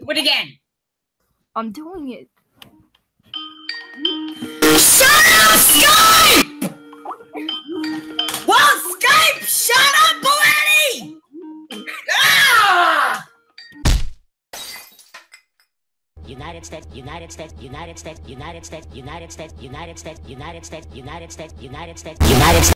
Do it again. I'm doing it. Shut up, Skype! Well, Skype, shut up already! Ah! United States, United States, United States, United States, United States, United States, United States, United States, United States, United States, United States.